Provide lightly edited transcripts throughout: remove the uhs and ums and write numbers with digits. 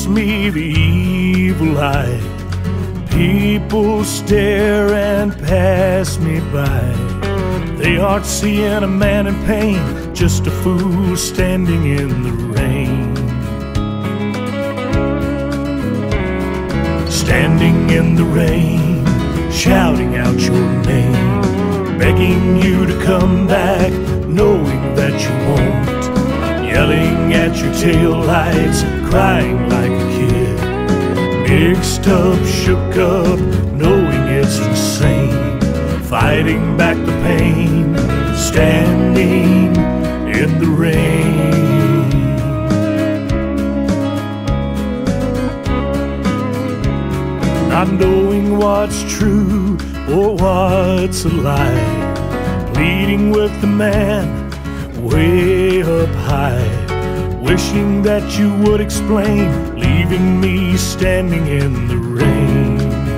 gives me the evil eye. People stare and pass me by. They aren't seeing a man in pain, just a fool standing in the rain. Standing in the rain, shouting out your name, begging you to come back, knowing that you won't. Yelling at your taillights, crying like a kid. Mixed up, shook up, knowing it's insane. Fighting back the pain, standing in the rain. Not knowing what's true or what's a lie. Pleading with the man way up high. Wishing that you would explain, leaving me standing in the rain.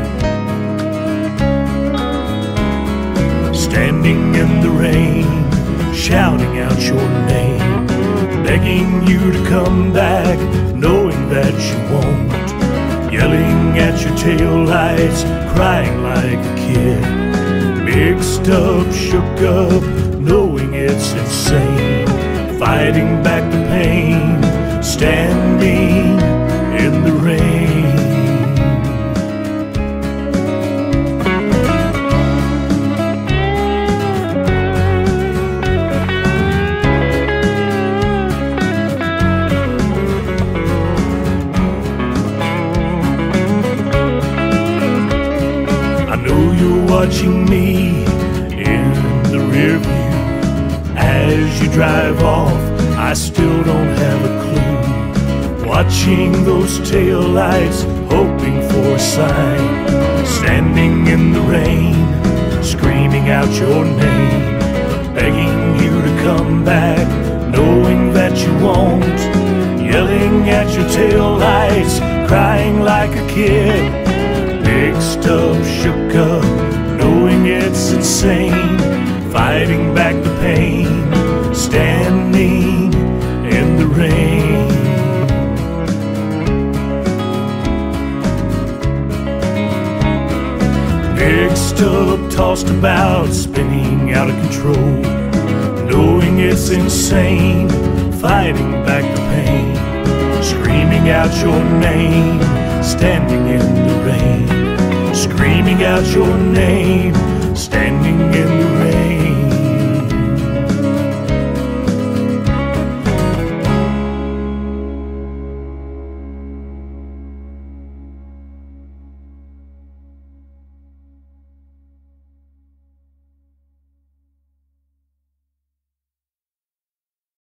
Standing in the rain, shouting out your name, begging you to come back, knowing that you won't. Yelling at your taillights, crying like a kid. Mixed up, shook up, knowing it's insane. Fighting back the pain, standing in the rain. I know you're watching me in the rear view. As you drive off, I still don't have a clue. Watching those taillights, hoping for a sign. Standing in the rain, screaming out your name, begging you to come back, knowing that you won't. Yelling at your taillights, crying like a kid. Mixed up, shook up, knowing it's insane. Fighting back the pain, standing in the rain. Mixed up, tossed about, spinning out of control, knowing it's insane. Fighting back the pain, screaming out your name, standing in the rain. Screaming out your name, standing in the rain.